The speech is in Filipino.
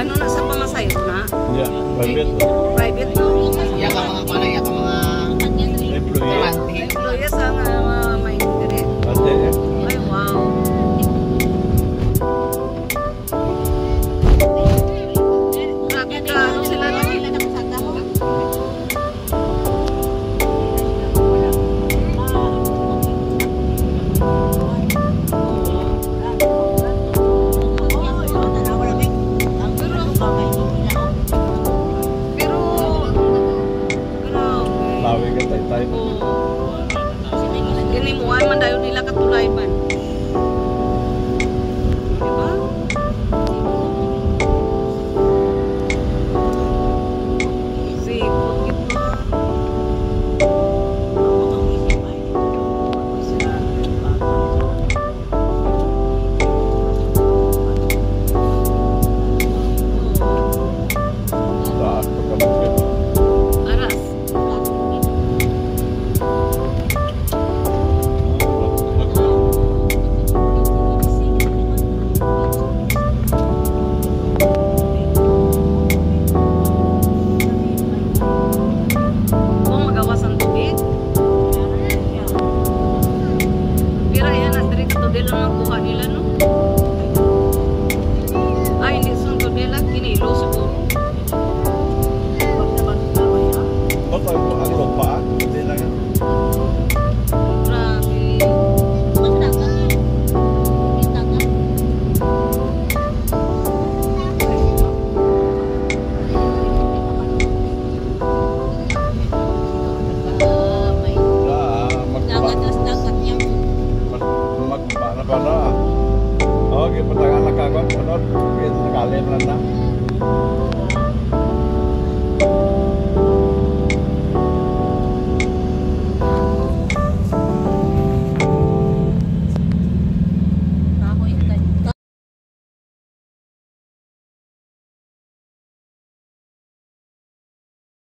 ano na sa pamasayo na? Yeah, private. Private no? Ya ka mga pala, ya ka mga Employee. Employees ang may dire. Ate, Ay, wow. Grabe ka, ano sila no? Pero, grabe. lawi ka tay-tay. Ginimuan man dayon nila katulay man. Diba? Sipot gitu. Taas pagkamukit. Aras. Kung magawas ang tubig. Pero yan, natari katudil lang ang kuha nila, no? Ay, hindi sun tudil lang, kinilo siguro. Ba't ang lupa? Hindi lang yan. Grabe. Magpapana pa na. Okay, patangan nakakot. Ano? Nakalin lang na.